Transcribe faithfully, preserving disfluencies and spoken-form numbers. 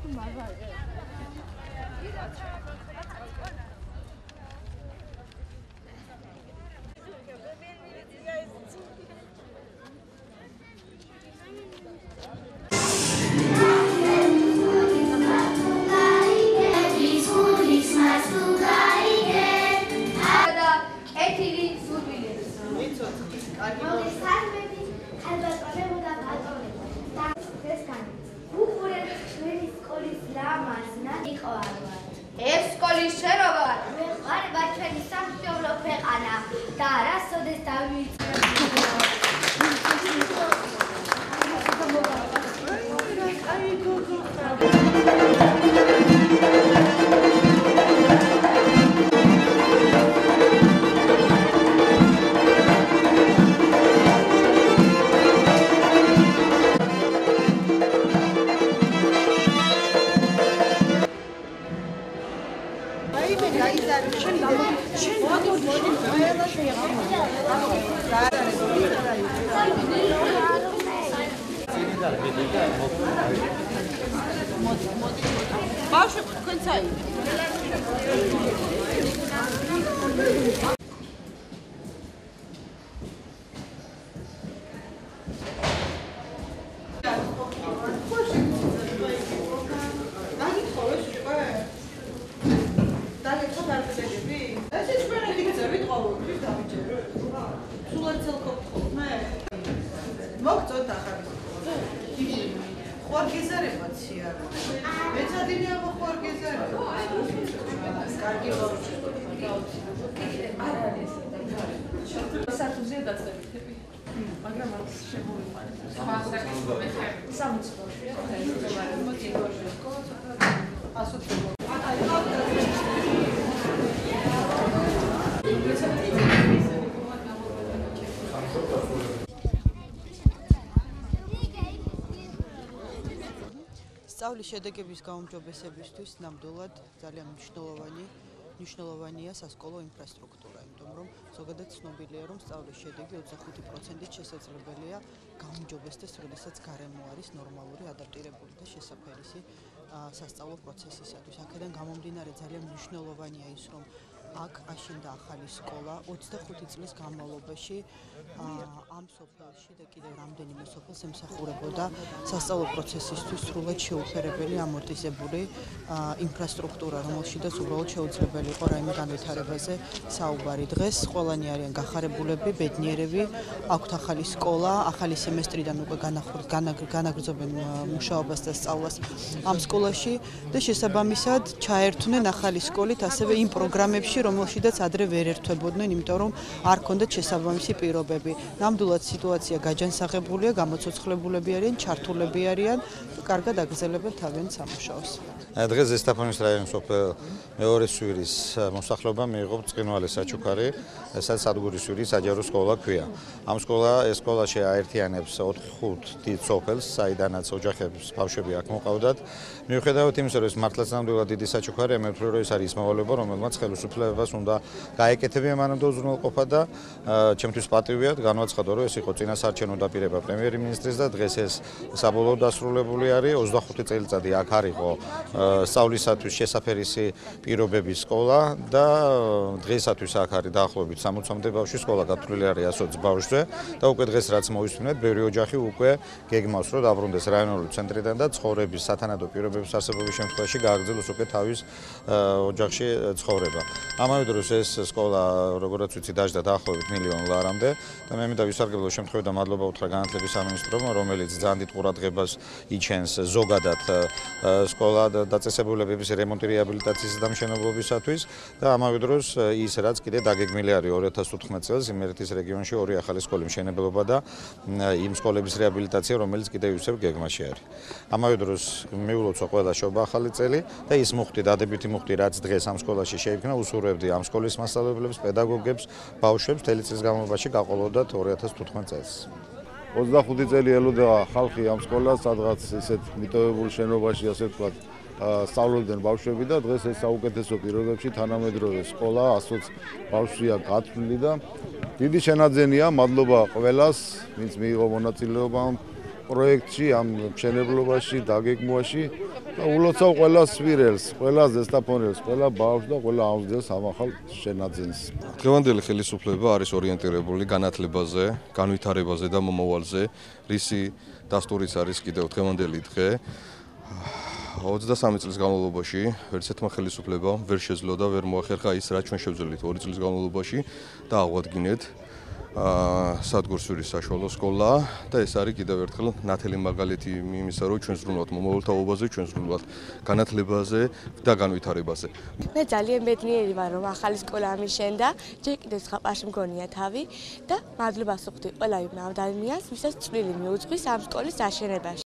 ბავშვები თქვენ წაი სწავლის შედეგების გაუმჯობესებისთვის ნამდვილად ძალიან მნიშვნელოვანი მნიშვნელოვანია სასკოლო ინფრასტრუქტურა, იმიტომ რომ ზოგადად ცნობილია, რომ სწავლის შედეგი ოცდახუთი პროცენტით შესაძლებელია გაუმჯობესდეს, როდესაც გარემო არის ნორმალური, ადაპტირებული და შესაფერისი სასწავლო პროცესისათვის. აქედან გამომდინარე ძალიან მნიშვნელოვანია ის, რომ აქ აშენდა ახალი სკოლა ოცდახუთი წლის განმავლობაში ამ სოფელში და კიდევ რამდენიმე სოფელს ემსახურებოდა სასწავლო პროცესისთვის სრულად შეუფერებელი ამორტიზებული ინფრასტრუქტურა, რომელშიც უბრალოდ შეუძლებელი იყო რაიმე განვითარებაზე საუბარი. დღეს ყველანი არიან გახარებულები, ბედნიერები, აქვთ ახალი სკოლა, ახალი სემესტრიდან უკვე განაგრძობენ მუშაობას და სწავლას ამ სკოლაში და შესაბამისად ჩაერთვნენ ახალი სკოლით ასევე იმ პროგრამებში, რომელშიც ადრე ვერ ერთვებოდნენ, იმიტომ რომ არ ჰქონდათ შესაბამისი პირობები. ნამდვილად სიტუაცია გაჯანსაღებულია, გამოცოცხლებულები არიან, ჩართულები არიან და კარგად აგრძელებენ თავიანთ სამუშაოს. დღეს ზესტაფონის რაიონის სოფელ მეორე სვირის მოსახლეობა მიიღო ბრწყინვალე საჩუქარი, სადაც სადგურის სვირი საჯარო სკოლა ქვია. ამ სკოლა ეს სკოლაში აერთიანებს ოთხ-ხუთ დიდ სოფელს, საიდანაც ოჯახების ბავშვები აქ მოყავდათ. მიუხედავად იმისა, რომ ეს მართლაც ნამდვილად დიდი საჩუქარი, მე ვფიქრობ, რომ ეს არის მოვალეობა, რომელმაც ხელისუფლებას უნდა გაეკეთებინა მანამდე უზრუნველყოფა და ჩემთვის პატივია განვაცხადო, რომ ეს იყო წინასაარჩევნო დაპირება პრემიერ-მინისტრის და დღეს ეს საბოლოოდ დასრულებული არის. ოცდახუთი წელიწადი აქ არისო სწავლისათვის შესაფერისი პირობების სკოლა და დღეისათვის აქ არის დაახლოებით სამოცამდე ბავშვი, სკოლა გათვლილი არის ასოც ბავშვზე და უკვე დღეს რაც მოვისმინეთ, ბევრი ოჯახი უკვე გეგმავს, რომ დაბრუნდეს რაიონული ცენტრიდან და ცხოვრების სათანადო პირობების არსებობის შემთხვევაში გააგრძელოს უკვე თავის ოჯახში ცხოვრება. ამავე დროს ეს სკოლა, როგორც ვიცი, დაждდა დაახლოებით მილიონ ლარამდე და მე მინდა ვისარგებლო შემთხვევით და მადლობა უთხრა განათლების სამინისტრომ, რომელიც ძალიან დიდ ყურადღებას იჩენს ზოგადად სკოლა დაწესებულებების რემონტი რეაბილიტაციის და მშენებლობისათვის და ამავე დროს ის რაც კიდე დაგეგმილი არის ორი ათას ოთხმეტ წელს იმერეთის რეგიონში ორი ახალი სკოლის მშენებლობა და იმ სკოლების რეაბილიტაცია, რომელიც კიდევ ისევ გეგმაში არის. ამავე დროს მიულოცვა ყველა შობა ახალი წელი და ის მუხტი, დადებითი მუხტი, რაც დღეს ამ სკოლაში შეიქმნა, უსურვებდი ამ სკოლის მასწავლებლებს, პედაგოგებს, ბავშვებს მთელი წლის განმავლობაში გაყოლოდათ ორი ათას თოთხმეტ წელს. ოცდახუთი წელი ელოდა ხალხი ამ სკოლას, სადღაც ისეთ მიტოვებულ შენობაში, ასე ვთქვათ, სწავლობდნენ ბავშვები და დღეს ეს საუკეთესო პირობებში თანამედროვე სკოლა, ასოც ბავშვია გათვლილი და დიდი შენაძენია, მადლობა ყველას, ვინც მიიღო მონაწილეობა ამ პროექტში, ამ მშენებლობაში, დაგეგმვაში და ულოცავ ყველა სვირელს, ყველა ზესტაფონელს, ყველა ბავშვს და ყველა ამზრდელს ამ ახალ შენაძენს. დღევანდელი ხელისუფლება არის ორიენტირებული განათლებაზე, განვითარებაზე და მომავალზე, რისი დასტურიც არის კიდევ დღევანდელი დღე. ოცდასამი წლის განმავლობაში ვერც ერთმა ხელისუფლებამ ვერ შეძლო და ვერ მოახერხა ის, რაც ჩვენ შევძლებთ ორი წლის განმავლობაში და აღვადგინეთ სადგურსვირის საშუალო სკოლა და ეს არის კიდევ ერთხელ ნათელი მაგალითი იმისა, რომ ჩვენ ზრუნავთ მომავალ თაობაზე, ჩვენ ზრუნავთ განათლებაზე და განვითარებაზე. მე ძალიან ბედნიერი ვარ, რომ ახალი სკოლა ამიშენდა, ჯერ კიდევ ზღაპარში მგონია თავი და მადლობას ვუხდი ყველა იმ ადამიანს, ვისაც წვლილი მიუძღვის ამ სკოლის აშენებაში.